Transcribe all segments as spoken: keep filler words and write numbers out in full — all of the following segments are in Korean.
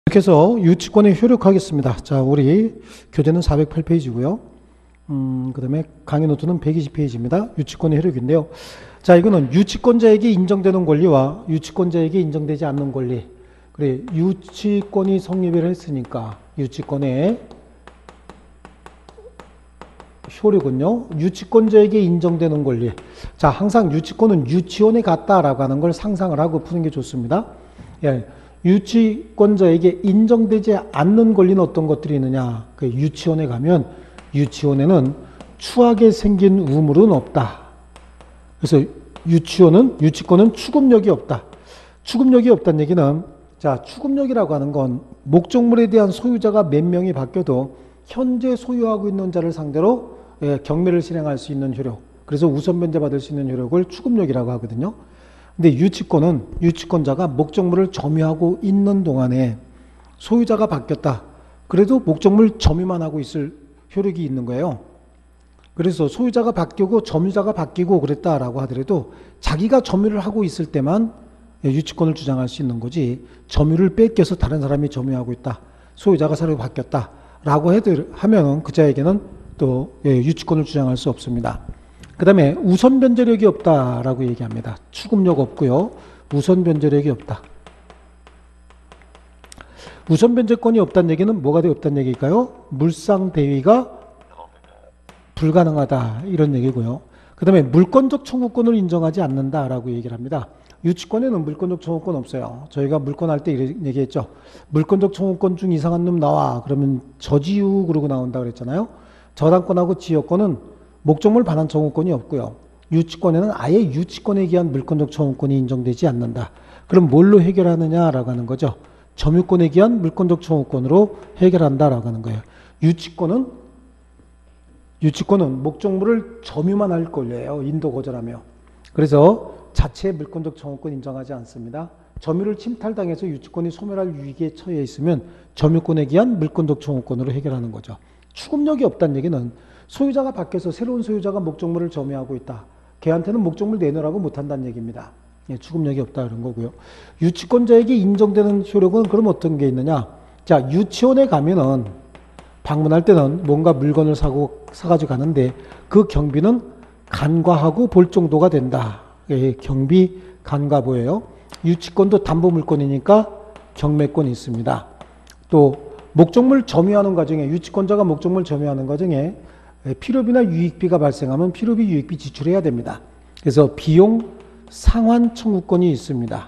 이렇게 해서 유치권에 효력하겠습니다. 자, 우리 교재는 사백팔 페이지고요. 음, 그 다음에 강의 노트는 백이십 페이지입니다. 유치권의 효력인데요. 자, 이거는 유치권자에게 인정되는 권리와 유치권자에게 인정되지 않는 권리. 그래, 유치권이 성립을 했으니까 유치권의 효력은요, 유치권자에게 인정되는 권리. 자, 항상 유치권은 유치원에 갔다라고 하는 걸 상상을 하고 푸는 게 좋습니다. 예. 유치권자에게 인정되지 않는 권리는 어떤 것들이 있느냐. 그 유치원에 가면 유치원에는 추하게 생긴 우물은 없다. 그래서 유치원은, 유치권은 추급력이 없다. 추급력이 없다는 얘기는, 자, 추급력이라고 하는 건 목적물에 대한 소유자가 몇 명이 바뀌어도 현재 소유하고 있는 자를 상대로 예, 경매를 실행할 수 있는 효력. 그래서 우선 변제받을 수 있는 효력을 추급력이라고 하거든요. 근데 유치권은 유치권자가 목적물을 점유하고 있는 동안에 소유자가 바뀌었다. 그래도 목적물 점유만 하고 있을 효력이 있는 거예요. 그래서 소유자가 바뀌고 점유자가 바뀌고 그랬다라고 하더라도 자기가 점유를 하고 있을 때만 유치권을 주장할 수 있는 거지, 점유를 뺏겨서 다른 사람이 점유하고 있다, 소유자가 새로 바뀌었다라고 하면 그 자에게는 또 유치권을 주장할 수 없습니다. 그 다음에 우선 변제력이 없다라고 얘기합니다. 추급력 없고요. 우선 변제력이 없다. 우선 변제권이 없다는 얘기는 뭐가 없다는 얘기일까요? 물상 대위가 불가능하다, 이런 얘기고요. 그 다음에 물권적 청구권을 인정하지 않는다라고 얘기를 합니다. 유치권에는 물권적 청구권 없어요. 저희가 물권 할 때 얘기했죠. 물권적 청구권 중 이상한 놈 나와. 그러면 저지유 그러고 나온다 그랬잖아요. 저당권하고 지역권은 목적물 반환 청구권이 없고요. 유치권에는 아예 유치권에 의한 물권적 청구권이 인정되지 않는다. 그럼 뭘로 해결하느냐라고 하는 거죠. 점유권에 의한 물권적 청구권으로 해결한다라고 하는 거예요. 유치권은 유치권은 목적물을 점유만 할 권리예요. 인도 거절하며. 그래서 자체의 물권적 청구권 인정하지 않습니다. 점유를 침탈당해서 유치권이 소멸할 위기에 처해 있으면 점유권에 의한 물권적 청구권으로 해결하는 거죠. 추급력이 없다는 얘기는 소유자가 바뀌어서 새로운 소유자가 목적물을 점유하고 있다. 걔한테는 목적물 내놓으라고 못한다는 얘기입니다. 예, 추급력이 없다 이런 거고요. 유치권자에게 인정되는 효력은 그럼 어떤 게 있느냐. 자, 유치원에 가면은 방문할 때는 뭔가 물건을 사고 사가지고 가는데 그 경비는 간과하고 볼 정도가 된다. 예, 경비 간과보예요. 유치권도 담보물권이니까 경매권이 있습니다. 또 목적물 점유하는 과정에, 유치권자가 목적물 점유하는 과정에 필요비나 유익비가 발생하면 필요비, 유익비 지출해야 됩니다. 그래서 비용 상환 청구권이 있습니다.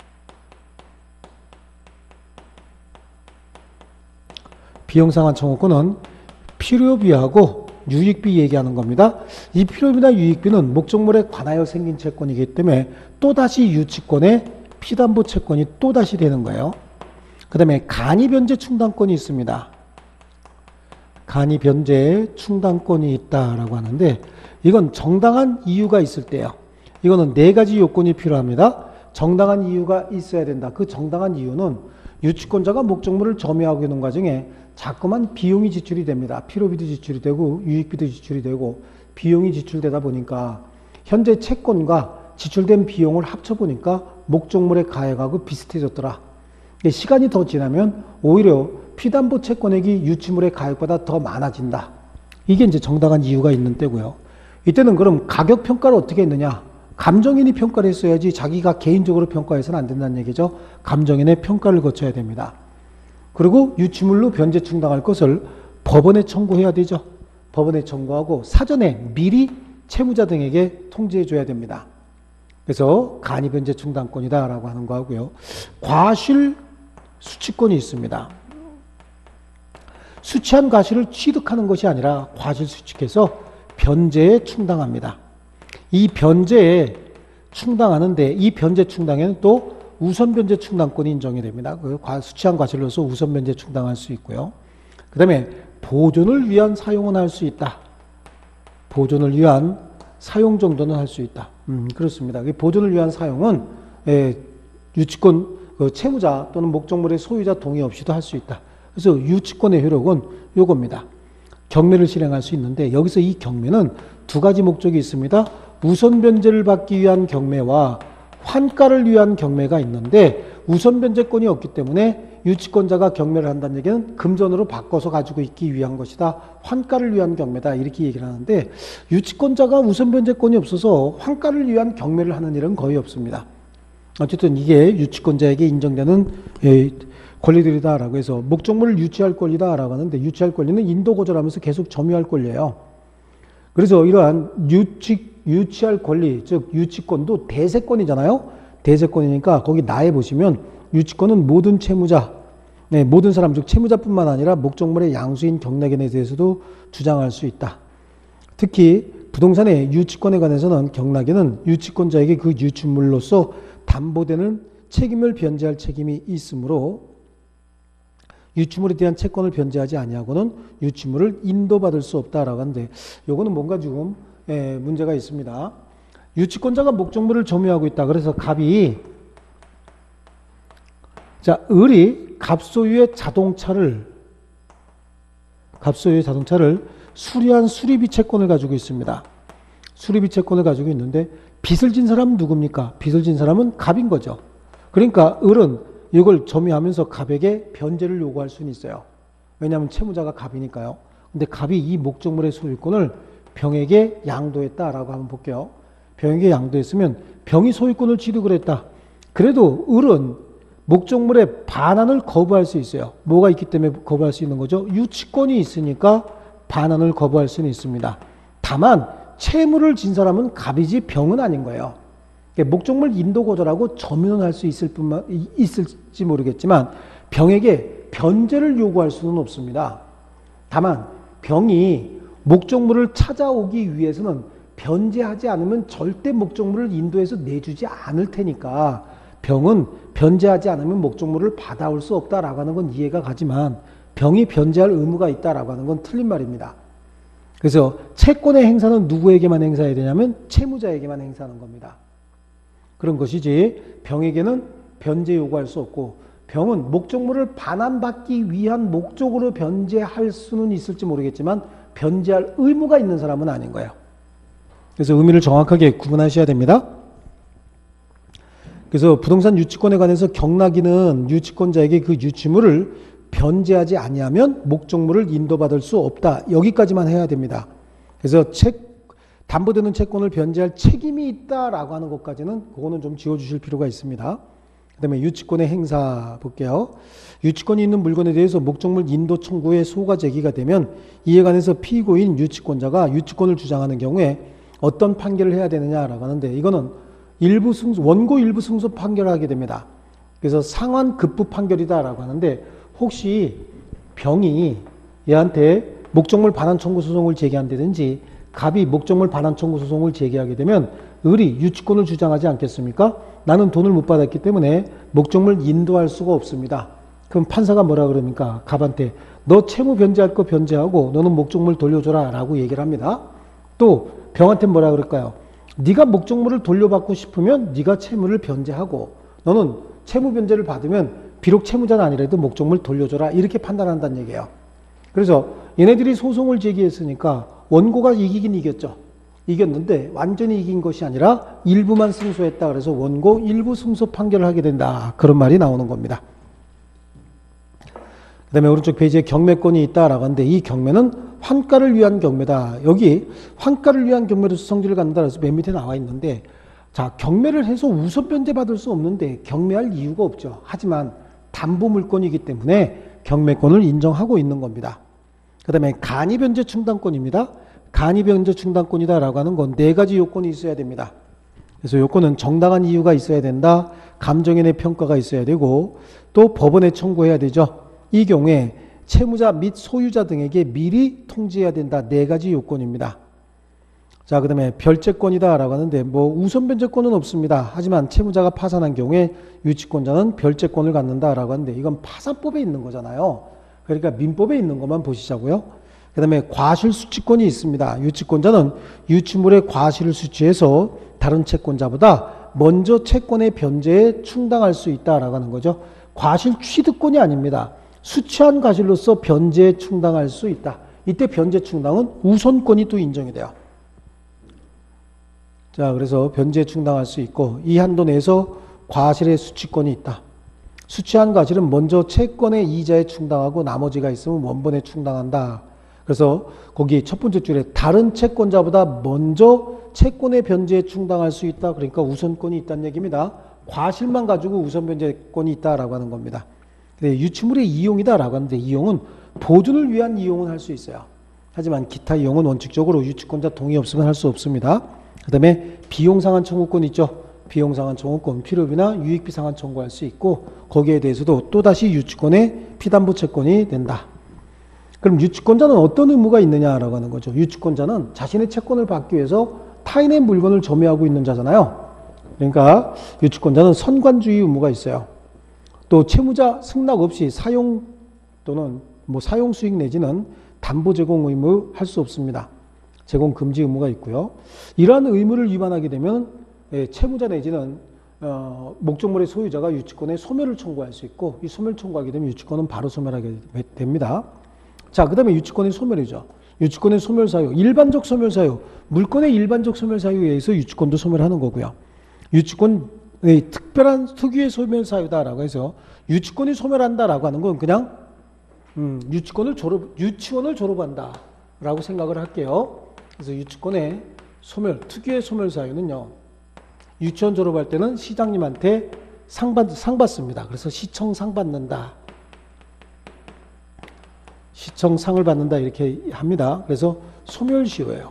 비용 상환 청구권은 필요비하고 유익비 얘기하는 겁니다. 이 필요비나 유익비는 목적물에 관하여 생긴 채권이기 때문에 또다시 유치권의 피담보 채권이 또다시 되는 거예요. 그 다음에 간이변제 충당권이 있습니다. 간이변제 충당권이 있다라고 하는데, 이건 정당한 이유가 있을 때요. 이거는 네 가지 요건이 필요합니다. 정당한 이유가 있어야 된다. 그 정당한 이유는 유치권자가 목적물을 점유하고 있는 과정에 자꾸만 비용이 지출이 됩니다. 필요비도 지출이 되고 유익비도 지출이 되고 비용이 지출되다 보니까 현재 채권과 지출된 비용을 합쳐보니까 목적물의 가액하고 비슷해졌더라. 시간이 더 지나면 오히려 피담보 채권액이 유치물의 가액보다 더 많아진다. 이게 이제 정당한 이유가 있는 때고요. 이때는 그럼 가격 평가를 어떻게 했느냐? 감정인이 평가를 했어야지 자기가 개인적으로 평가해서는 안 된다는 얘기죠. 감정인의 평가를 거쳐야 됩니다. 그리고 유치물로 변제 충당할 것을 법원에 청구해야 되죠. 법원에 청구하고 사전에 미리 채무자 등에게 통지해 줘야 됩니다. 그래서 간이변제 충당권이다라고 하는 거 하고요. 과실 수취권이 있습니다. 수취한 과실을 취득하는 것이 아니라 과실 수취해서 변제에 충당합니다. 이 변제에 충당하는데 이 변제 충당에는 또 우선 변제 충당권이 인정이 됩니다. 그 수취한 과실로서 우선 변제 충당할 수 있고요. 그 다음에 보존을 위한 사용은 할 수 있다. 보존을 위한 사용 정도는 할 수 있다. 음, 그렇습니다. 보존을 위한 사용은 예, 유치권 그 채무자 또는 목적물의 소유자 동의 없이도 할 수 있다. 그래서 유치권의 효력은 요겁니다. 경매를 실행할 수 있는데 여기서 이 경매는 두 가지 목적이 있습니다. 우선 변제를 받기 위한 경매와 환가를 위한 경매가 있는데 우선 변제권이 없기 때문에 유치권자가 경매를 한다는 얘기는 금전으로 바꿔서 가지고 있기 위한 것이다. 환가를 위한 경매다. 이렇게 얘기를 하는데 유치권자가 우선 변제권이 없어서 환가를 위한 경매를 하는 일은 거의 없습니다. 어쨌든 이게 유치권자에게 인정되는 권리들이다라고 해서 목적물을 유치할 권리다라고 하는데 유치할 권리는 인도 거절하면서 계속 점유할 권리예요. 그래서 이러한 유치, 유치할 권리, 즉 유치권도 대세권이잖아요. 대세권이니까 거기 나에 보시면 유치권은 모든 채무자, 네, 모든 사람, 즉 채무자뿐만 아니라 목적물의 양수인 경락인에 대해서도 주장할 수 있다. 특히 부동산의 유치권에 관해서는 경락인은 유치권자에게 그 유치물로서 담보되는 책임을 변제할 책임이 있으므로 유치물에 대한 채권을 변제하지 아니하고는 유치물을 인도받을 수 없다라고 하는데 요거는 뭔가 조금 예, 문제가 있습니다. 유치권자가 목적물을 점유하고 있다. 그래서 갑이 자, 을이 갑소유의 자동차를 갑소유의 자동차를 수리한 수리비 채권을 가지고 있습니다. 수리비 채권을 가지고 있는데 빚을 진 사람은 누굽니까? 빚을 진 사람은 갑인 거죠. 그러니까 을은 이걸 점유하면서 갑에게 변제를 요구할 수는 있어요. 왜냐하면 채무자가 갑이니까요. 근데 갑이 이 목적물의 소유권을 병에게 양도했다라고 한번 볼게요. 병에게 양도했으면 병이 소유권을 취득을 했다. 그래도 을은 목적물의 반환을 거부할 수 있어요. 뭐가 있기 때문에 거부할 수 있는 거죠? 유치권이 있으니까 반환을 거부할 수는 있습니다. 다만 채무를 진 사람은 갑이지 병은 아닌 거예요. 목적물 인도 거절하고 점유는 할 수 있을 뿐만 있을지 모르겠지만 병에게 변제를 요구할 수는 없습니다. 다만 병이 목적물을 찾아오기 위해서는 변제하지 않으면 절대 목적물을 인도해서 내주지 않을 테니까 병은 변제하지 않으면 목적물을 받아올 수 없다라고 하는 건 이해가 가지만 병이 변제할 의무가 있다라고 하는 건 틀린 말입니다. 그래서 채권의 행사는 누구에게만 행사해야 되냐면 채무자에게만 행사하는 겁니다. 그런 것이지 병에게는 변제 요구할 수 없고 병은 목적물을 반환받기 위한 목적으로 변제할 수는 있을지 모르겠지만 변제할 의무가 있는 사람은 아닌 거예요. 그래서 의미를 정확하게 구분하셔야 됩니다. 그래서 부동산 유치권에 관해서 경락인은 유치권자에게 그 유치물을 변제하지 아니하면 목적물을 인도받을 수 없다. 여기까지만 해야 됩니다. 그래서 책 담보되는 채권을 변제할 책임이 있다라고 하는 것까지는 그거는 좀 지워주실 필요가 있습니다. 그 다음에 유치권의 행사 볼게요. 유치권이 있는 물건에 대해서 목적물 인도 청구의 소가 제기가 되면 이에 관해서 피고인 유치권자가 유치권을 주장하는 경우에 어떤 판결을 해야 되느냐라고 하는데 이거는 일부 승소, 원고 일부 승소 판결을 하게 됩니다. 그래서 상환 급부 판결이다라고 하는데 혹시 병이 얘한테 목적물 반환 청구 소송을 제기한다든지 갑이 목적물 반환 청구 소송을 제기하게 되면 을이 유치권을 주장하지 않겠습니까? 나는 돈을 못 받았기 때문에 목적물 인도할 수가 없습니다. 그럼 판사가 뭐라 그럽니까? 갑한테 너 채무 변제할 거 변제하고 너는 목적물 돌려줘라 라고 얘기를 합니다. 또 병한테 뭐라 그럴까요? 네가 목적물을 돌려받고 싶으면 네가 채무를 변제하고 너는 채무 변제를 받으면 비록 채무자는 아니라도 목적물 돌려줘라 이렇게 판단한다는 얘기예요. 그래서 얘네들이 소송을 제기했으니까 원고가 이기긴 이겼죠. 이겼는데 완전히 이긴 것이 아니라 일부만 승소했다. 그래서 원고 일부 승소 판결을 하게 된다. 그런 말이 나오는 겁니다. 그 다음에 오른쪽 페이지에 경매권이 있다라고 하는데 이 경매는 환가를 위한 경매다. 여기 환가를 위한 경매로서 성질을 갖는다. 그래서 맨 밑에 나와 있는데 자 경매를 해서 우선 변제받을 수 없는데 경매할 이유가 없죠. 하지만 담보 물건이기 때문에 경매권을 인정하고 있는 겁니다. 그 다음에 간이변제 충당권입니다. 간이변제 충당권이다라고 하는 건 네 가지 요건이 있어야 됩니다. 그래서 요건은 정당한 이유가 있어야 된다. 감정인의 평가가 있어야 되고 또 법원에 청구해야 되죠. 이 경우에 채무자 및 소유자 등에게 미리 통지해야 된다. 네 가지 요건입니다. 자, 그 다음에 별채권이다라고 하는데 뭐 우선 변제권은 없습니다. 하지만 채무자가 파산한 경우에 유치권자는 별채권을 갖는다라고 하는데 이건 파산법에 있는 거잖아요. 그러니까 민법에 있는 것만 보시자고요. 그 다음에 과실수취권이 있습니다. 유치권자는 유치물의 과실을 수취해서 다른 채권자보다 먼저 채권의 변제에 충당할 수 있다라고 하는 거죠. 과실 취득권이 아닙니다. 수취한 과실로서 변제에 충당할 수 있다. 이때 변제 충당은 우선권이 또 인정이 돼요. 자, 그래서 변제에 충당할 수 있고 이 한도 내에서 과실의 수취권이 있다. 수취한 과실은 먼저 채권의 이자에 충당하고 나머지가 있으면 원본에 충당한다. 그래서 거기 첫 번째 줄에 다른 채권자보다 먼저 채권의 변제에 충당할 수 있다. 그러니까 우선권이 있다는 얘기입니다. 과실만 가지고 우선 변제권이 있다라고 하는 겁니다. 근데 유치물의 이용이다라고 하는데 이용은 보존을 위한 이용은 할 수 있어요. 하지만 기타 이용은 원칙적으로 유치권자 동의 없으면 할 수 없습니다. 그 다음에 비용상한 청구권 있죠. 비용상한 청구권, 필요비나 유익비 상한 청구할 수 있고 거기에 대해서도 또다시 유치권의 피담보 채권이 된다. 그럼 유치권자는 어떤 의무가 있느냐라고 하는 거죠. 유치권자는 자신의 채권을 받기 위해서 타인의 물건을 점유하고 있는 자잖아요. 그러니까 유치권자는 선관주의 의무가 있어요. 또 채무자 승낙 없이 사용 또는 뭐 사용 수익 내지는 담보 제공 의무 할 수 없습니다. 제공 금지 의무가 있고요. 이러한 의무를 위반하게 되면 채무자 내지는 어, 목적물의 소유자가 유치권의 소멸을 청구할 수 있고 이 소멸 청구하게 되면 유치권은 바로 소멸하게 됩니다. 자, 그 다음에 유치권의 소멸이죠. 유치권의 소멸 사유, 일반적 소멸 사유, 물권의 일반적 소멸 사유에 의해서 유치권도 소멸하는 거고요. 유치권의 특별한 특유의 소멸 사유다라고 해서 유치권이 소멸한다라고 하는 건 그냥 음, 유치권을 졸업, 유치원을 졸업한다라고 생각을 할게요. 그래서 유치권의 소멸, 특유의 소멸 사유는요. 유치원 졸업할 때는 시장님한테 상, 받, 상 받습니다. 그래서 시청 상 받는다. 시청 상을 받는다 이렇게 합니다. 그래서 소멸시효예요.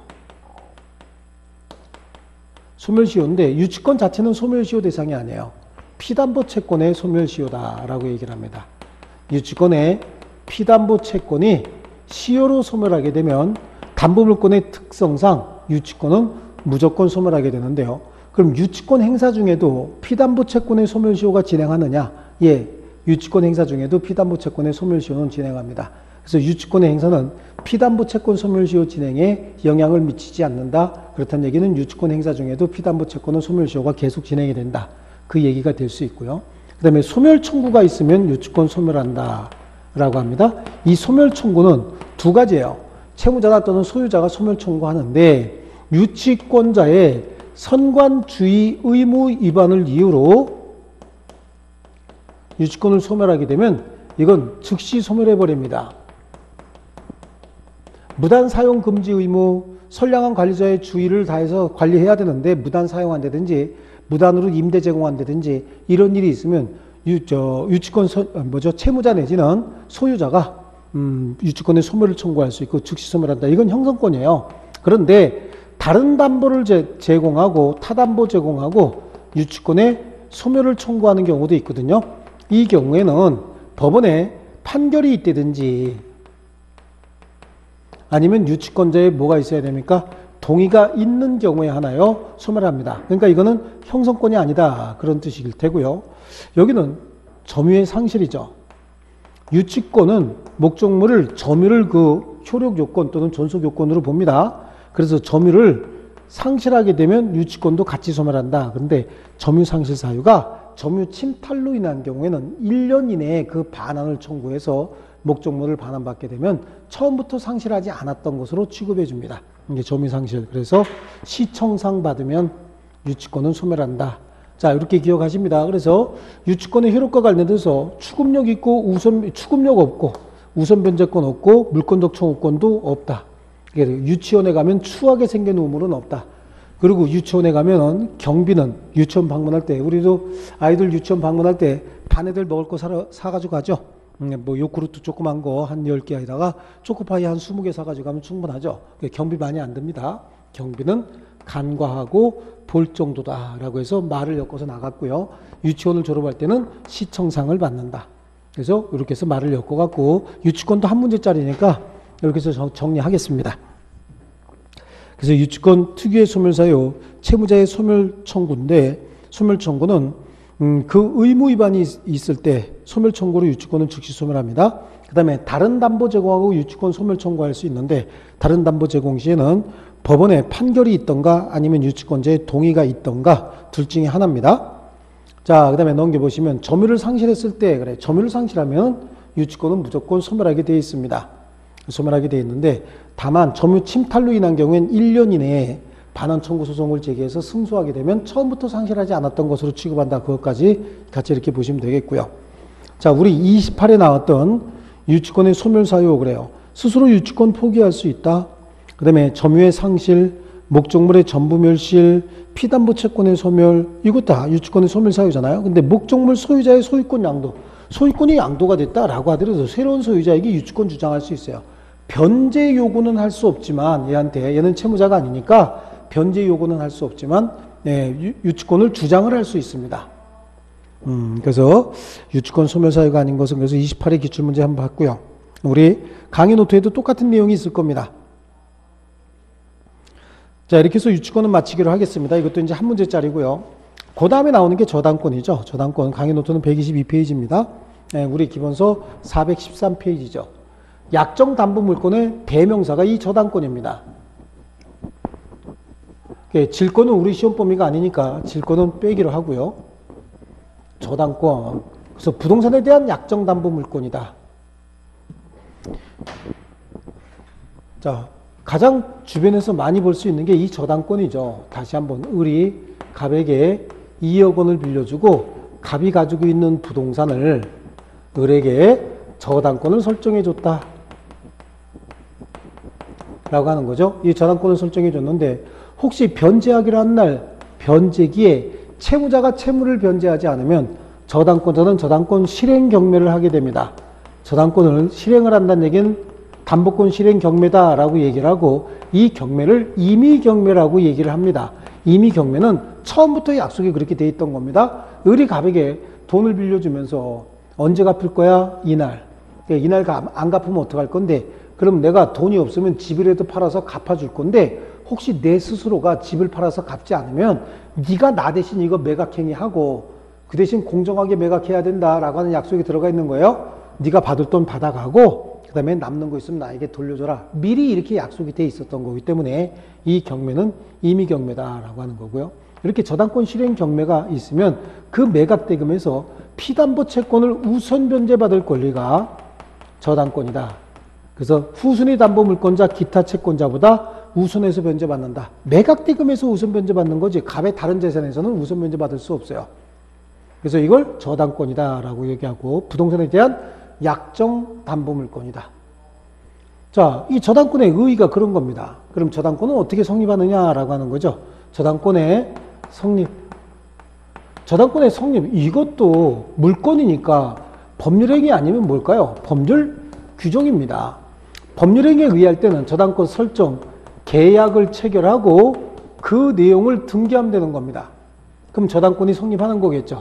소멸시효인데 유치권 자체는 소멸시효 대상이 아니에요. 피담보 채권의 소멸시효다라고 얘기를 합니다. 유치권의 피담보 채권이 시효로 소멸하게 되면 담보물권의 특성상 유치권은 무조건 소멸하게 되는데요. 그럼 유치권 행사 중에도 피담보 채권의 소멸시효가 진행하느냐? 예, 유치권 행사 중에도 피담보 채권의 소멸시효는 진행합니다. 그래서 유치권의 행사는 피담보 채권 소멸시효 진행에 영향을 미치지 않는다. 그렇다는 얘기는 유치권 행사 중에도 피담보 채권은 소멸시효가 계속 진행이 된다. 그 얘기가 될 수 있고요. 그 다음에 소멸 청구가 있으면 유치권 소멸한다 라고 합니다. 이 소멸 청구는 두 가지예요. 채무자나 또는 소유자가 소멸 청구하는데 유치권자의 선관주의 의무 위반을 이유로 유치권을 소멸하게 되면 이건 즉시 소멸해버립니다. 무단 사용 금지 의무, 선량한 관리자의 주의를 다해서 관리해야 되는데 무단 사용한다든지 무단으로 임대 제공한다든지 이런 일이 있으면 유, 저, 유치권 소, 뭐죠? 채무자 내지는 소유자가 음, 유치권의 소멸을 청구할 수 있고 즉시 소멸한다. 이건 형성권이에요. 그런데 다른 담보를 제, 제공하고 타담보 제공하고 유치권의 소멸을 청구하는 경우도 있거든요. 이 경우에는 법원에 판결이 있다든지 아니면 유치권자에 뭐가 있어야 됩니까? 동의가 있는 경우에 하나요 소멸합니다. 그러니까 이거는 형성권이 아니다 그런 뜻일 테고요. 여기는 점유의 상실이죠. 유치권은 목적물을 점유를 그 효력 요건 또는 존속 요건으로 봅니다. 그래서 점유를 상실하게 되면 유치권도 같이 소멸한다. 그런데 점유 상실 사유가 점유 침탈로 인한 경우에는 일 년 이내에 그 반환을 청구해서 목적물을 반환받게 되면 처음부터 상실하지 않았던 것으로 취급해 줍니다. 이게 점유 상실. 그래서 시청상 받으면 유치권은 소멸한다. 자, 이렇게 기억하십니다. 그래서 유치권의 효력과 관련돼서 추금력 있고 우선 추금력 없고 우선 변제권 없고 물권적 청구권도 없다. 유치원에 가면 추하게 생긴 우물은 없다. 그리고 유치원에 가면은 경비는 유치원 방문할 때 우리도 아이들 유치원 방문할 때 반 애들 먹을 거 사, 사가지고 가죠. 음, 뭐 요구르트 조그만 거 한 열 개에다가 초코파이 한 스무 개 사가지고 가면 충분하죠. 경비 많이 안 듭니다. 경비는 간과하고 볼 정도다라고 해서 말을 엮어서 나갔고요. 유치원을 졸업할 때는 시청상을 받는다. 그래서 이렇게 해서 말을 엮어갖고 유치권도 한 문제짜리니까 이렇게 해서 정리하겠습니다. 그래서 유치권 특유의 소멸사유, 채무자의 소멸 청구인데 소멸 청구는 음, 그 의무 위반이 있을 때 소멸 청구로 유치권은 즉시 소멸합니다. 그 다음에 다른 담보 제공하고 유치권 소멸 청구할 수 있는데 다른 담보 제공 시에는 법원에 판결이 있던가 아니면 유치권자의 동의가 있던가 둘 중에 하나입니다. 자, 그 다음에 넘겨보시면 점유를 상실했을 때 그래 점유를 상실하면 유치권은 무조건 소멸하게 되어 있습니다. 소멸하게 되어 있는데 다만 점유 침탈로 인한 경우엔 일 년 이내에 반환 청구 소송을 제기해서 승소하게 되면 처음부터 상실하지 않았던 것으로 취급한다. 그것까지 같이 이렇게 보시면 되겠고요. 자, 우리 이십팔에 나왔던 유치권의 소멸사유 그래요. 스스로 유치권 포기할 수 있다. 그 다음에 점유의 상실, 목적물의 전부멸실, 피담보 채권의 소멸, 이거 다 유치권의 소멸사유잖아요. 근데 목적물 소유자의 소유권 양도, 소유권이 양도가 됐다라고 하더라도 새로운 소유자에게 유치권 주장할 수 있어요. 변제 요구는 할 수 없지만 얘한테, 얘는 채무자가 아니니까 변제 요구는 할 수 없지만 네, 유치권을 주장을 할 수 있습니다. 음, 그래서 유치권 소멸사유가 아닌 것은 그래서 이십팔의 기출문제 한번 봤고요. 우리 강의 노트에도 똑같은 내용이 있을 겁니다. 자, 이렇게 해서 유치권은 마치기로 하겠습니다. 이것도 이제 한 문제짜리고요. 그 다음에 나오는 게 저당권이죠. 저당권 강의 노트는 백이십이 페이지입니다. 네, 우리 기본서 사백십삼 페이지죠. 약정 담보 물권의 대명사가 이 저당권입니다. 질권은 우리 시험 범위가 아니니까 질권은 빼기로 하고요. 저당권. 그래서 부동산에 대한 약정 담보 물권이다. 자, 가장 주변에서 많이 볼 수 있는 게 이 저당권이죠. 다시 한번 을이 갑에게 이억 원을 빌려주고 갑이 가지고 있는 부동산을 을에게 저당권을 설정해 줬다 라고 하는 거죠. 이 저당권을 설정해 줬는데 혹시 변제하기로 한 날 변제기에 채무자가 채무를 변제하지 않으면 저당권자는 저당권 실행 경매를 하게 됩니다. 저당권을 실행을 한다는 얘기는 담보권 실행 경매다라고 얘기를 하고 이 경매를 임의 경매라고 얘기를 합니다. 임의 경매는 처음부터 약속이 그렇게 돼 있던 겁니다. 을이 갑에게 돈을 빌려주면서 언제 갚을 거야? 이날. 이날 안 갚으면 어떡할 건데? 그럼 내가 돈이 없으면 집이라도 팔아서 갚아줄 건데 혹시 내 스스로가 집을 팔아서 갚지 않으면 네가 나 대신 이거 매각행위하고 그 대신 공정하게 매각해야 된다라고 하는 약속이 들어가 있는 거예요. 네가 받을 돈 받아가고 그 다음에 남는 거 있으면 나에게 돌려줘라. 미리 이렇게 약속이 돼 있었던 거기 때문에 이 경매는 임의 경매다라고 하는 거고요. 이렇게 저당권 실행 경매가 있으면 그 매각 대금에서 피담보 채권을 우선 변제받을 권리가 저당권이다. 그래서 후순위 담보 물권자 기타 채권자보다 우선해서 변제받는다. 매각 대금에서 우선 변제받는 거지 갑의 다른 재산에서는 우선 변제받을 수 없어요. 그래서 이걸 저당권이다라고 얘기하고 부동산에 대한 약정 담보 물권이다. 자, 이 저당권의 의의가 그런 겁니다. 그럼 저당권은 어떻게 성립하느냐라고 하는 거죠. 저당권의 성립. 저당권의 성립. 이것도 물권이니까 법률행위 아니면 뭘까요? 법률 규정입니다. 법률행위에 의할 때는 저당권 설정, 계약을 체결하고 그 내용을 등기하면 되는 겁니다. 그럼 저당권이 성립하는 거겠죠.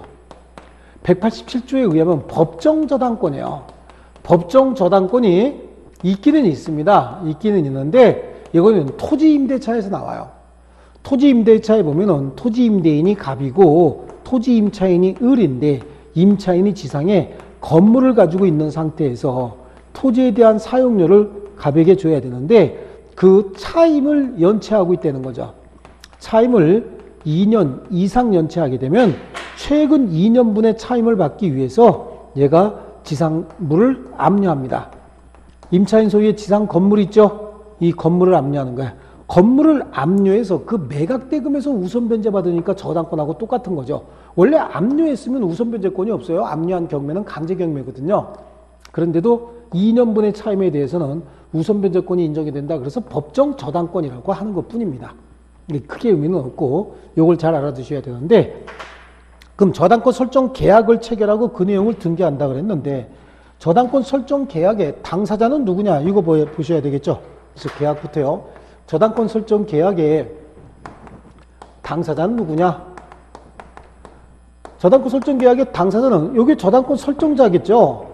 백팔십칠 조에 의하면 법정 저당권이에요. 법정 저당권이 있기는 있습니다. 있기는 있는데 이거는 토지임대차에서 나와요. 토지임대차에 보면은 토지임대인이 갑이고 토지임차인이 을인데 임차인이 지상에 건물을 가지고 있는 상태에서 토지에 대한 사용료를 갑에게 줘야 되는데 그 차임을 연체하고 있다는 거죠. 차임을 이 년 이상 연체하게 되면 최근 이 년분의 차임을 받기 위해서 얘가 지상물을 압류합니다. 임차인 소유의 지상 건물 있죠? 이 건물을 압류하는 거야. 건물을 압류해서 그 매각 대금에서 우선 변제받으니까 저당권하고 똑같은 거죠. 원래 압류했으면 우선 변제권이 없어요. 압류한 경매는 강제 경매거든요. 그런데도 이 년분의 차임에 대해서는 우선 변제권이 인정이 된다. 그래서 법정 저당권이라고 하는 것뿐입니다. 크게 의미는 없고 이걸 잘 알아두셔야 되는데 그럼 저당권 설정 계약을 체결하고 그 내용을 등기한다 그랬는데 저당권 설정 계약의 당사자는 누구냐? 이거 보셔야 되겠죠. 그래서 계약부터요. 저당권 설정 계약의 당사자는 누구냐? 저당권 설정 계약의 당사자는 여기 저당권 설정자겠죠.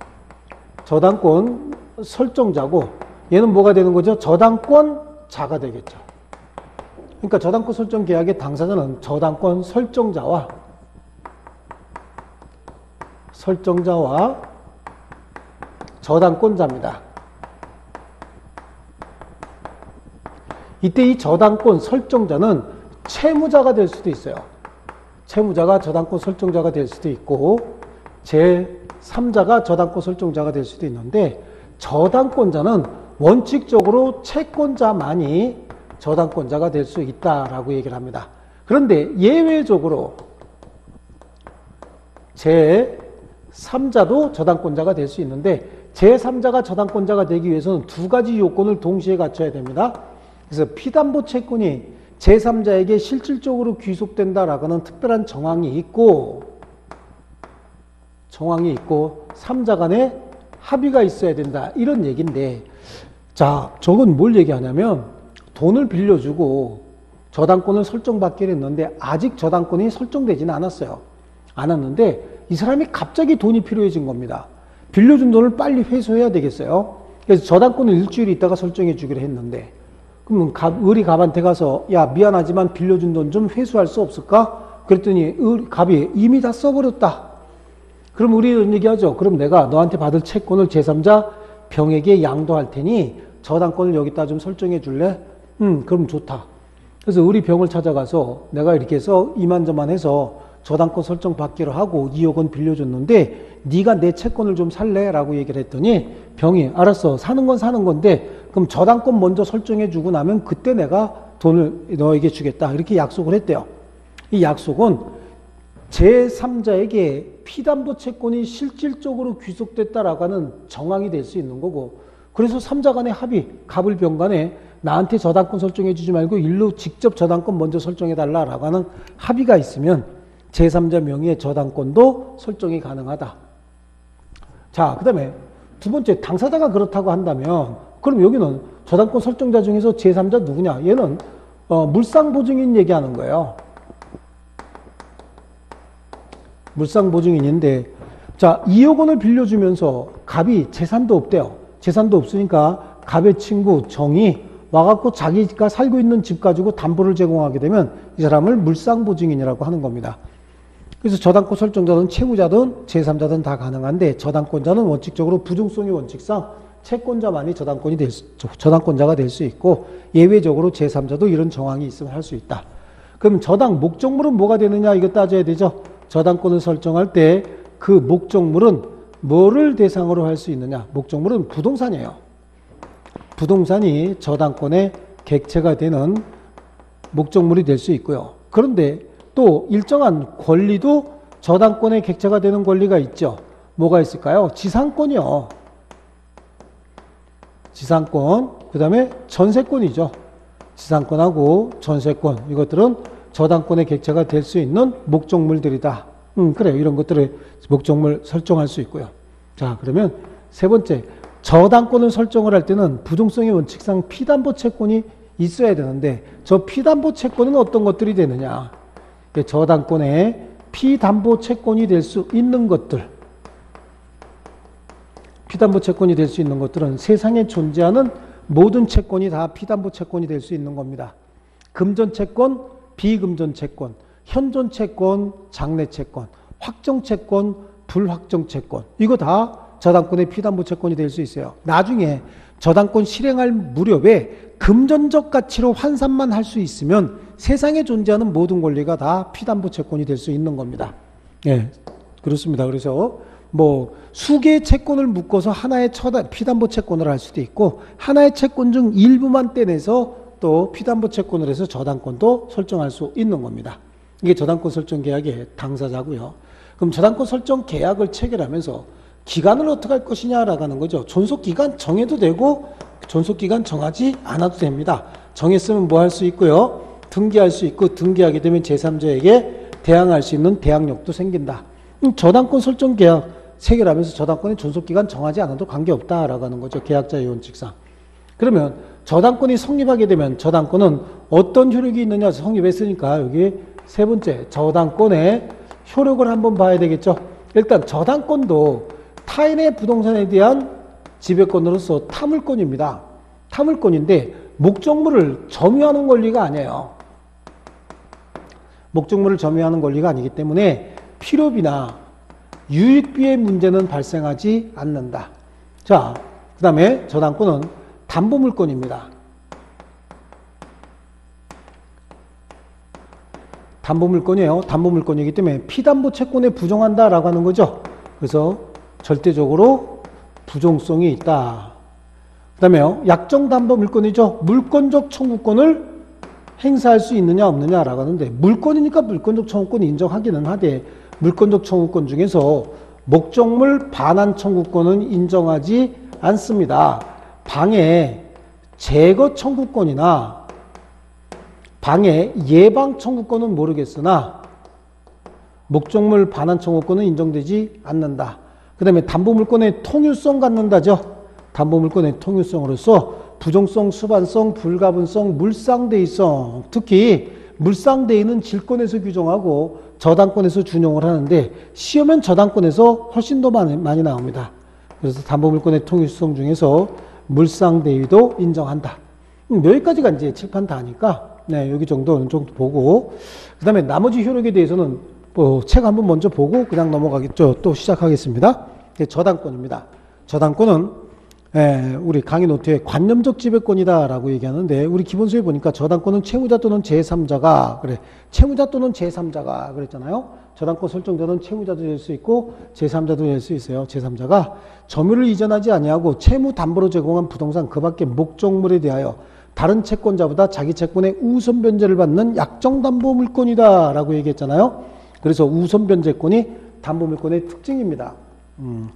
저당권 설정자고 얘는 뭐가 되는 거죠? 저당권자가 되겠죠. 그러니까 저당권 설정 계약의 당사자는 저당권 설정자와 설정자와 저당권자입니다. 이때 이 저당권 설정자는 채무자가 될 수도 있어요. 채무자가 저당권 설정자가 될 수도 있고 제삼자가 저당권 설정자가 될 수도 있는데 저당권자는 원칙적으로 채권자만이 저당권자가 될 수 있다라고 얘기를 합니다. 그런데 예외적으로 제삼자도 저당권자가 될 수 있는데 제삼자가 저당권자가 되기 위해서는 두 가지 요건을 동시에 갖춰야 됩니다. 그래서 피담보 채권이 제삼자에게 실질적으로 귀속된다라고 하는 특별한 정황이 있고 정황이 있고 삼자 간에 합의가 있어야 된다 이런 얘기인데 자 저건 뭘 얘기하냐면 돈을 빌려주고 저당권을 설정받기로 했는데 아직 저당권이 설정되지는 않았어요. 않았는데 이 사람이 갑자기 돈이 필요해진 겁니다. 빌려준 돈을 빨리 회수해야 되겠어요. 그래서 저당권을 일주일 있다가 설정해 주기로 했는데 그러면 을이 갑한테 가서 야 미안하지만 빌려준 돈 좀 회수할 수 없을까? 그랬더니 을, 갑이 이미 다 써버렸다. 그럼 우리는 얘기하죠. 그럼 내가 너한테 받을 채권을 제삼자 병에게 양도할 테니 저당권을 여기다 좀 설정해 줄래? 음, 그럼 좋다. 그래서 우리 병을 찾아가서 내가 이렇게 해서 이만저만해서 저당권 설정 받기로 하고 이억 원 빌려줬는데 네가 내 채권을 좀 살래? 라고 얘기를 했더니 병이 알았어. 사는 건 사는 건데 그럼 저당권 먼저 설정해 주고 나면 그때 내가 돈을 너에게 주겠다. 이렇게 약속을 했대요. 이 약속은 제삼자에게 피담보 채권이 실질적으로 귀속됐다라고 하는 정황이 될 수 있는 거고 그래서 삼자 간의 합의, 갑을 병 간에 나한테 저당권 설정해 주지 말고 일로 직접 저당권 먼저 설정해 달라라고 하는 합의가 있으면 제삼자 명의의 저당권도 설정이 가능하다. 자, 그 다음에 두 번째 당사자가 그렇다고 한다면 그럼 여기는 저당권 설정자 중에서 제삼자 누구냐? 얘는 어, 물상보증인 얘기하는 거예요. 물상보증인인데 자 이억 원을 빌려주면서 갑이 재산도 없대요. 재산도 없으니까 갑의 친구 정이 와갖고 자기가 살고 있는 집 가지고 담보를 제공하게 되면 이 사람을 물상보증인이라고 하는 겁니다. 그래서 저당권 설정자든 채무자든 제삼자든 다 가능한데 저당권자는 원칙적으로 부등성의 원칙상 채권자만이 저당권이 될 수, 저당권자가 될 수 있고 예외적으로 제삼자도 이런 정황이 있으면 할 수 있다. 그럼 저당 목적물은 뭐가 되느냐 이거 따져야 되죠. 저당권을 설정할 때 그 목적물은 뭐를 대상으로 할 수 있느냐. 목적물은 부동산이에요. 부동산이 저당권의 객체가 되는 목적물이 될 수 있고요. 그런데 또 일정한 권리도 저당권의 객체가 되는 권리가 있죠. 뭐가 있을까요? 지상권이요. 지상권, 그 다음에 전세권이죠. 지상권하고 전세권 이것들은 저당권의 객체가 될 수 있는 목적물들이다. 음, 그래요. 이런 것들을 목적물 설정할 수 있고요. 자, 그러면 세 번째, 저당권을 설정을 할 때는 부동성의 원칙상 피담보 채권이 있어야 되는데 저 피담보 채권은 어떤 것들이 되느냐. 저당권의 피담보 채권이 될 수 있는 것들. 피담보 채권이 될 수 있는 것들은 세상에 존재하는 모든 채권이 다 피담보 채권이 될 수 있는 겁니다. 금전 채권, 비금전 채권, 현존 채권, 장래 채권, 확정 채권, 불확정 채권. 이거 다 저당권의 피담보 채권이 될 수 있어요. 나중에 저당권 실행할 무렵에 금전적 가치로 환산만 할 수 있으면 세상에 존재하는 모든 권리가 다 피담보 채권이 될 수 있는 겁니다. 예, 그렇습니다. 그래서 뭐 수개의 채권을 묶어서 하나의 피담보 채권을 할 수도 있고 하나의 채권 중 일부만 떼내서 또 피담보 채권을 해서 저당권도 설정할 수 있는 겁니다. 이게 저당권 설정 계약의 당사자고요. 그럼 저당권 설정 계약을 체결하면서 기간을 어떻게 할 것이냐라고 하는 거죠. 존속기간 정해도 되고 존속기간 정하지 않아도 됩니다. 정했으면 뭐 할 수 있고요. 등기할 수 있고 등기하게 되면 제삼자에게 대항할 수 있는 대항력도 생긴다. 음, 저당권 설정 계약 체결하면서 저당권의 존속기간 정하지 않아도 관계없다라고 하는 거죠. 계약자의 원칙상. 그러면 저당권이 성립하게 되면 저당권은 어떤 효력이 있느냐 성립했으니까 여기 세 번째 저당권의 효력을 한번 봐야 되겠죠. 일단 저당권도 타인의 부동산에 대한 지배권으로서 타물권입니다. 타물권인데 목적물을 점유하는 권리가 아니에요. 목적물을 점유하는 권리가 아니기 때문에 필요비나 유익비의 문제는 발생하지 않는다. 자, 그 다음에 저당권은 담보물권입니다. 담보물권이에요. 담보물권이기 때문에 피담보 채권에 부정한다라고 하는 거죠. 그래서 절대적으로 부정성이 있다. 그 다음에요. 약정담보물권이죠. 물권적 청구권을 행사할 수 있느냐 없느냐라고 하는데 물권이니까 물권적 청구권 인정하기는 하되 물권적 청구권 중에서 목적물 반환 청구권은 인정하지 않습니다. 방해 제거 청구권이나 방해 예방 청구권은 모르겠으나 목적물 반환 청구권은 인정되지 않는다. 그 다음에 담보물권의 통유성 갖는다죠. 담보물권의 통유성으로서 부정성, 수반성, 불가분성, 물상대의성, 특히 물상대의는 질권에서 규정하고 저당권에서 준용을 하는데 시험엔 저당권에서 훨씬 더 많이, 많이 나옵니다. 그래서 담보물권의 통유성 중에서 물상대의도 인정한다. 음, 여기까지가 이제 칠판 다니까 네, 여기 정도는 정도 보고 그 다음에 나머지 효력에 대해서는 뭐 책 한번 먼저 보고 그냥 넘어가겠죠. 또 시작하겠습니다. 저당권입니다. 저당권은 예, 우리 강의 노트에 관념적 지배권이다라고 얘기하는데 우리 기본서에 보니까 저당권은 채무자 또는 제삼자가 그래 채무자 또는 제삼자가 그랬잖아요. 저당권 설정자는 채무자도 될 수 있고 제삼자도 될 수 있어요. 제삼자가 점유를 이전하지 아니하고 채무 담보로 제공한 부동산 그 밖의 목적물에 대하여 다른 채권자보다 자기 채권의 우선 변제를 받는 약정 담보 물권이다 라고 얘기했잖아요. 그래서 우선 변제권이 담보 물권의 특징입니다. 음.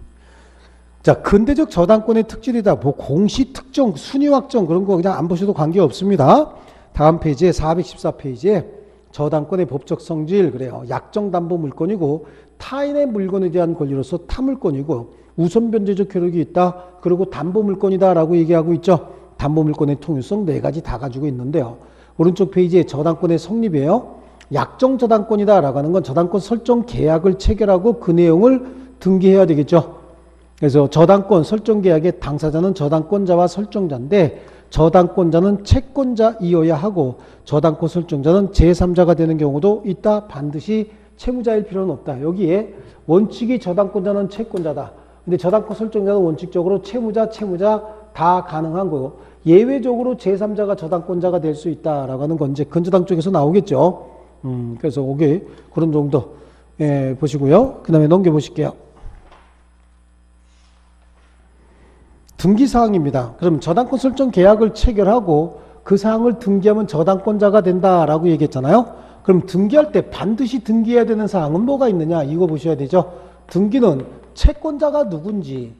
자, 근대적 저당권의 특질이다. 뭐 공시 특정, 순위 확정 그런 거 그냥 안 보셔도 관계없습니다. 다음 페이지에 사백십사 페이지에 저당권의 법적 성질 그래요. 약정 담보 물권이고 타인의 물건에 대한 권리로서 타물권이고 우선 변제적 효력이 있다. 그리고 담보 물권이다라고 얘기하고 있죠. 담보 물권의 통유성 네 가지 다 가지고 있는데요. 오른쪽 페이지에 저당권의 성립이에요. 약정 저당권이다라고 하는 건 저당권 설정 계약을 체결하고 그 내용을 등기해야 되겠죠. 그래서 저당권 설정 계약의 당사자는 저당권자와 설정자인데 저당권자는 채권자이어야 하고 저당권 설정자는 제삼자가 되는 경우도 있다. 반드시 채무자일 필요는 없다. 여기에 원칙이 저당권자는 채권자다. 근데 저당권 설정자는 원칙적으로 채무자, 채무자 다 가능한 거고 예외적으로 제삼자가 저당권자가 될 수 있다라고 하는 건 이제 근저당 쪽에서 나오겠죠. 음, 그래서 오게 그런 정도 예, 보시고요. 그 다음에 넘겨보실게요. 등기사항입니다. 그럼 저당권 설정 계약을 체결하고 그 사항을 등기하면 저당권자가 된다라고 얘기했잖아요. 그럼 등기할 때 반드시 등기해야 되는 사항은 뭐가 있느냐 이거 보셔야 되죠. 등기는 채권자가 누군지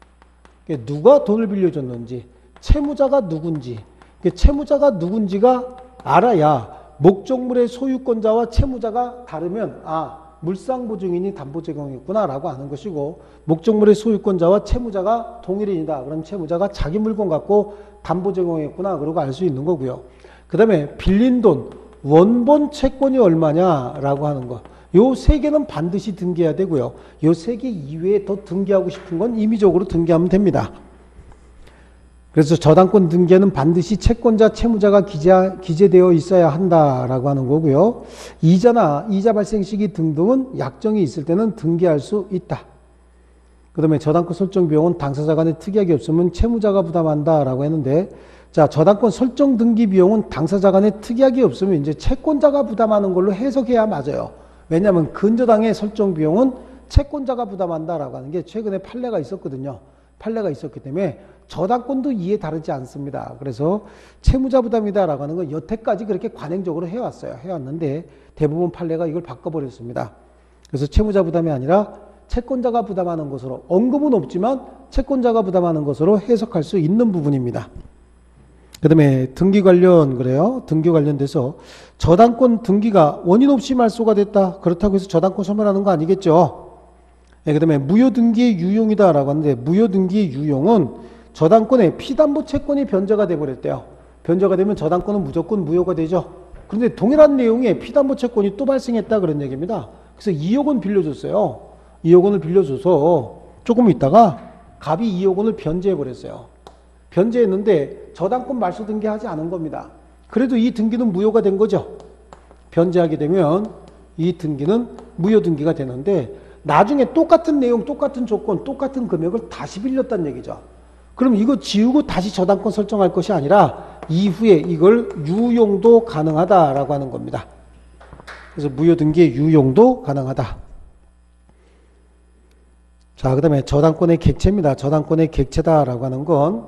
누가 돈을 빌려줬는지 채무자가 누군지 채무자가 누군지가 알아야 목적물의 소유권자와 채무자가 다르면 아 물상보증인이 담보 제공했구나 라고 하는 것이고 목적물의 소유권자와 채무자가 동일인이다. 그럼 채무자가 자기 물건 갖고 담보 제공했구나 그러고 알 수 있는 거고요. 그 다음에 빌린 돈 원본 채권이 얼마냐라고 하는 거. 요 세 개는 반드시 등기해야 되고요. 요 세 개 이외에 더 등기하고 싶은 건 임의적으로 등기하면 됩니다. 그래서 저당권 등기에는 반드시 채권자, 채무자가 기재, 기재되어 있어야 한다라고 하는 거고요. 이자나 이자 발생 시기 등등은 약정이 있을 때는 등기할 수 있다. 그 다음에 저당권 설정 비용은 당사자 간에 특이하게 없으면 채무자가 부담한다라고 했는데 자, 저당권 설정 등기 비용은 당사자 간에 특이하게 없으면 이제 채권자가 부담하는 걸로 해석해야 맞아요. 왜냐하면 근저당의 설정 비용은 채권자가 부담한다라고 하는 게 최근에 판례가 있었거든요. 판례가 있었기 때문에 저당권도 이해 다르지 않습니다. 그래서 채무자 부담이다라고 하는 건 여태까지 그렇게 관행적으로 해왔어요. 해왔는데 대부분 판례가 이걸 바꿔버렸습니다. 그래서 채무자 부담이 아니라 채권자가 부담하는 것으로 언급은 없지만 채권자가 부담하는 것으로 해석할 수 있는 부분입니다. 그 다음에 등기 관련 그래요. 등기 관련돼서 저당권 등기가 원인 없이 말소가 됐다. 그렇다고 해서 저당권 소멸하는 거 아니겠죠. 네, 그 다음에 무효등기의 유용이다라고 하는데 무효등기의 유용은 저당권의 피담보 채권이 변제가 돼버렸대요. 변제가 되면 저당권은 무조건 무효가 되죠. 그런데 동일한 내용의 피담보 채권이 또 발생했다 그런 얘기입니다. 그래서 이억 원 빌려줬어요. 이억 원을 빌려줘서 조금 있다가 갑이 이억 원을 변제해버렸어요. 변제했는데 저당권 말소 등기하지 않은 겁니다. 그래도 이 등기는 무효가 된 거죠. 변제하게 되면 이 등기는 무효 등기가 되는데 나중에 똑같은 내용, 똑같은 조건, 똑같은 금액을 다시 빌렸다는 얘기죠. 그럼 이거 지우고 다시 저당권 설정할 것이 아니라 이후에 이걸 유용도 가능하다라고 하는 겁니다. 그래서 무효등기의 유용도 가능하다. 자, 그 다음에 저당권의 객체입니다. 저당권의 객체다라고 하는 건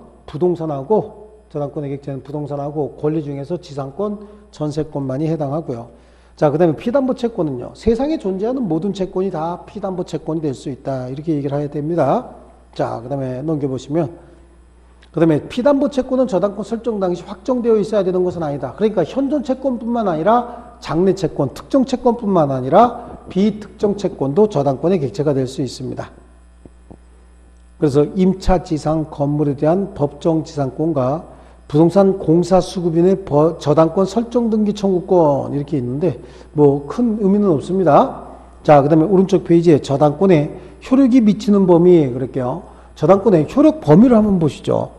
부동산하고 저당권의 객체는 부동산하고 권리 중에서 지상권, 전세권만이 해당하고요. 자, 그 다음에 피담보 채권은요. 세상에 존재하는 모든 채권이 다 피담보 채권이 될 수 있다. 이렇게 얘기를 해야 됩니다. 자, 그 다음에 넘겨보시면 그 다음에 피담보 채권은 저당권 설정 당시 확정되어 있어야 되는 것은 아니다. 그러니까 현존 채권뿐만 아니라 장래 채권, 특정 채권뿐만 아니라 비특정 채권도 저당권의 객체가 될 수 있습니다. 그래서 임차지상 건물에 대한 법정지상권과 부동산 공사 수급인의 저당권 설정 등기 청구권 이렇게 있는데 뭐 큰 의미는 없습니다. 자, 그 다음에 오른쪽 페이지에 저당권에 효력이 미치는 범위 그럴게요. 저당권의 효력 범위를 한번 보시죠.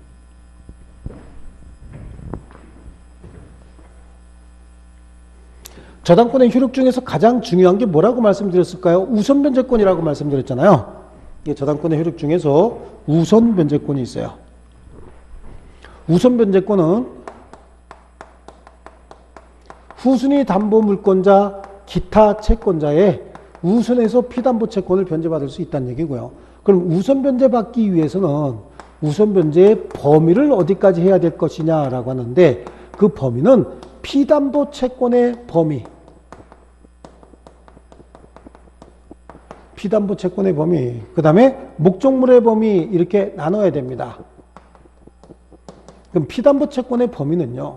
저당권의 효력 중에서 가장 중요한 게 뭐라고 말씀드렸을까요? 우선 변제권이라고 말씀드렸잖아요. 이게 저당권의 효력 중에서 우선 변제권이 있어요. 우선 변제권은 후순위 담보 물권자, 기타 채권자의 우선에서 피담보 채권을 변제받을 수 있다는 얘기고요. 그럼 우선 변제받기 위해서는 우선 변제의 범위를 어디까지 해야 될 것이냐라고 하는데 그 범위는 피담보 채권의 범위, 피담보 채권의 범위, 그 다음에 목적물의 범위 이렇게 나눠야 됩니다. 그럼 피담보 채권의 범위는요.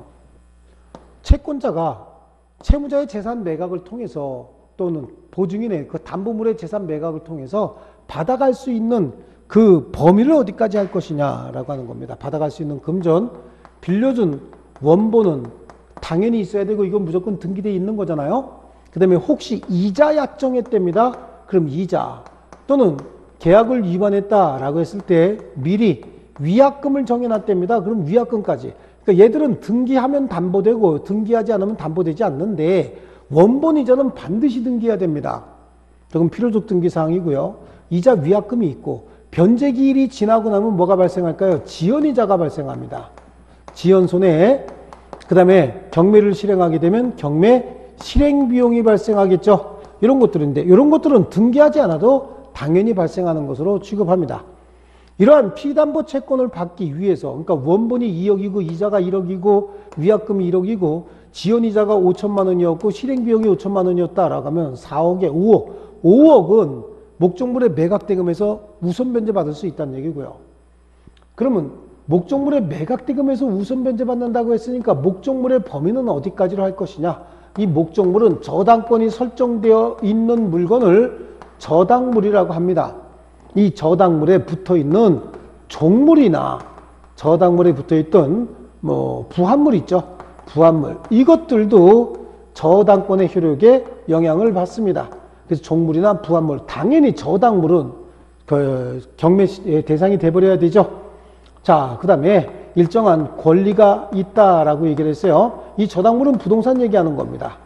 채권자가 채무자의 재산 매각을 통해서 또는 보증인의 그 담보물의 재산 매각을 통해서 받아갈 수 있는 그 범위를 어디까지 할 것이냐라고 하는 겁니다. 받아갈 수 있는 금전, 빌려준 원본은 당연히 있어야 되고 이건 무조건 등기되어 있는 거잖아요. 그 다음에 혹시 이자 약정했답니다. 그럼 이자 또는 계약을 위반했다라고 했을 때 미리 위약금을 정해놨답니다. 그럼 위약금까지. 그러니까 얘들은 등기하면 담보되고 등기하지 않으면 담보되지 않는데 원본 이자는 반드시 등기해야 됩니다. 조금 필요적 등기사항이고요. 이자 위약금이 있고 변제기일이 지나고 나면 뭐가 발생할까요? 지연이자가 발생합니다. 지연손해. 그 다음에 경매를 실행하게 되면 경매 실행비용이 발생하겠죠. 이런 것들인데 이런 것들은 등기하지 않아도 당연히 발생하는 것으로 취급합니다. 이러한 피담보 채권을 받기 위해서 그러니까 원본이 이억이고 이자가 일억이고 위약금이 일억이고 지연이자가 오천만 원이었고 실행비용이 오천만 원이었다라고 하면 사억에 오억. 오억은 목적물의 매각대금에서 우선 변제받을 수 있다는 얘기고요. 그러면 목적물의 매각대금에서 우선 변제받는다고 했으니까 목적물의 범위는 어디까지로 할 것이냐. 이 목적물은 저당권이 설정되어 있는 물건을 저당물이라고 합니다. 이 저당물에 붙어있는 종물이나 저당물에 붙어있던 뭐 부합물 있죠. 부합물. 이것들도 저당권의 효력에 영향을 받습니다. 그래서 종물이나 부합물. 당연히 저당물은 그 경매의 대상이 돼버려야 되죠. 자, 그 다음에 일정한 권리가 있다라고 얘기를 했어요. 이 저당물은 부동산 얘기하는 겁니다.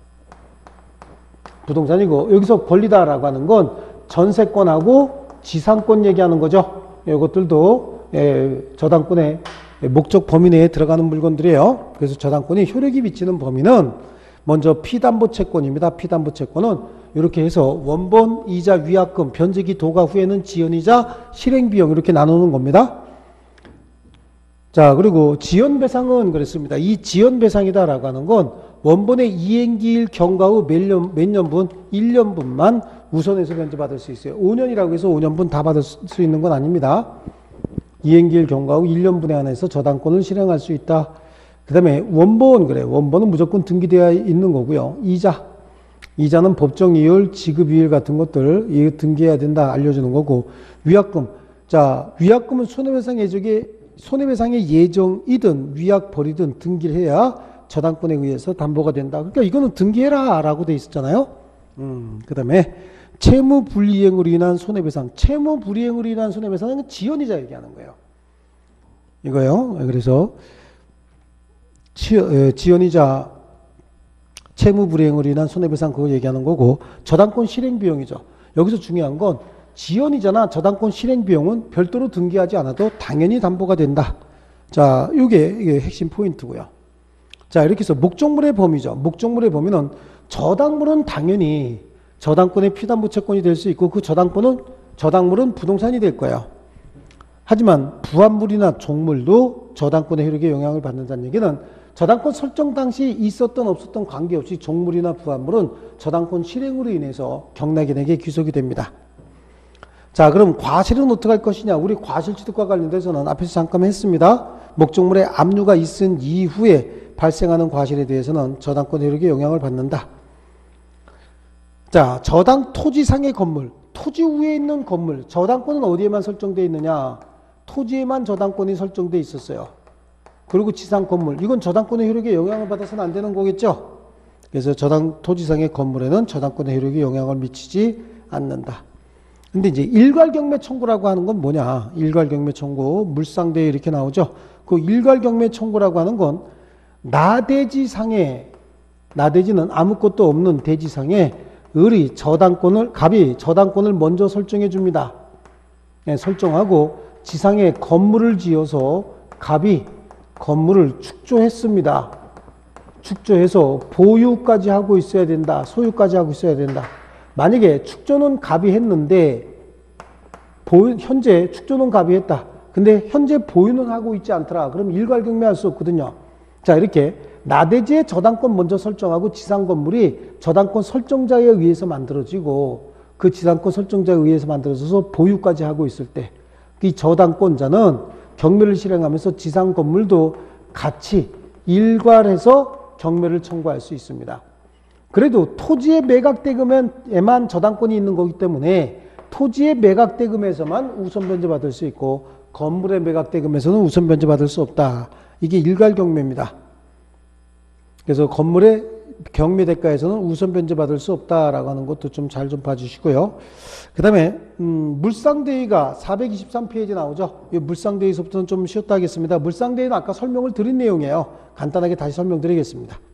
부동산이고 여기서 권리다라고 하는 건 전세권하고 지상권 얘기하는 거죠. 이것들도 저당권의 목적 범위 내에 들어가는 물건들이에요. 그래서 저당권이 효력이 미치는 범위는 먼저 피담보 채권입니다. 피담보 채권은 이렇게 해서 원본, 이자, 위약금, 변제기 도가 후에는 지연이자, 실행비용 이렇게 나누는 겁니다. 자, 그리고 지연배상은 그랬습니다. 이 지연배상이다라고 하는 건 원본의 이행기일 경과 후 몇 년, 몇 년분, 일 년분만 우선해서 변제받을 수 있어요. 오 년이라고 해서 오 년분 다 받을 수 있는 건 아닙니다. 이행기일 경과 후 일 년분에 한해서 저당권을 실행할 수 있다. 그 다음에 원본, 그래. 원본은 무조건 등기되어 있는 거고요. 이자. 이자는 법정이율, 지급이율 같은 것들 이 등기해야 된다 알려주는 거고. 위약금. 자, 위약금은 손해배상 예정에 손해배상의 예정이든 위약벌이든 등기를 해야 저당권에 의해서 담보가 된다. 그러니까 이거는 등기해라 라고 돼 있었잖아요. 음, 그 다음에 채무불이행으로 인한 손해배상. 채무불이행으로 인한 손해배상은 지연이자 얘기하는 거예요. 이거요. 그래서 치, 에, 지연이자 채무불이행으로 인한 손해배상 그거 얘기하는 거고 저당권 실행비용이죠. 여기서 중요한 건 지연이자나 저당권 실행비용은 별도로 등기하지 않아도 당연히 담보가 된다. 자, 이게, 이게 핵심 포인트고요. 자, 이렇게 해서 목적물의 범위죠. 목적물의 범위는 저당물은 당연히 저당권의 피담보 채권이 될 수 있고 그 저당권은 저당물은 부동산이 될 거예요. 하지만 부합물이나 종물도 저당권의 효력에 영향을 받는다는 얘기는 저당권 설정 당시 있었던 없었던 관계없이 종물이나 부합물은 저당권 실행으로 인해서 경락인에게 귀속이 됩니다. 자, 그럼 과실은 어떻게 할 것이냐? 우리 과실 취득과 관련돼서는 앞에서 잠깐 했습니다. 목적물에 압류가 있은 이후에 발생하는 과실에 대해서는 저당권 효력에 영향을 받는다. 자, 저당 토지상의 건물, 토지 위에 있는 건물, 저당권은 어디에만 설정되어 있느냐? 토지에만 저당권이 설정되어 있었어요. 그리고 지상 건물, 이건 저당권의 효력에 영향을 받아서는 안 되는 거겠죠? 그래서 저당 토지상의 건물에는 저당권의 효력에 영향을 미치지 않는다. 근데 이제 일괄경매 청구라고 하는 건 뭐냐? 일괄경매 청구, 물상대에 이렇게 나오죠? 그 일괄경매 청구라고 하는 건 나대지상에, 나대지는 아무것도 없는 대지상에 을이 저당권을, 갑이 저당권을 먼저 설정해 줍니다. 네, 설정하고 지상에 건물을 지어서 갑이 건물을 축조했습니다. 축조해서 보유까지 하고 있어야 된다. 소유까지 하고 있어야 된다. 만약에 축조는 갑이 했는데 보유, 현재 축조는 갑이 했다. 근데 현재 보유는 하고 있지 않더라. 그럼 일괄경매할 수 없거든요. 자, 이렇게 나대지의 저당권 먼저 설정하고 지상 건물이 저당권 설정자에 의해서 만들어지고 그 지상권 설정자에 의해서 만들어져서 보유까지 하고 있을 때 이 저당권자는 경매를 실행하면서 지상 건물도 같이 일괄해서 경매를 청구할 수 있습니다. 그래도 토지의 매각대금에만 저당권이 있는 거기 때문에 토지의 매각대금에서만 우선 변제받을 수 있고 건물의 매각대금에서는 우선 변제받을 수 없다. 이게 일괄경매입니다. 그래서 건물의 경매대가에서는 우선 변제받을 수 없다라고 하는 것도 좀 잘 좀 봐주시고요. 그 다음에 음, 물상대위가 사백이십삼 페이지 나오죠. 이 물상대위서부터는 좀 쉬었다 하겠습니다. 물상대위는 아까 설명을 드린 내용이에요. 간단하게 다시 설명드리겠습니다.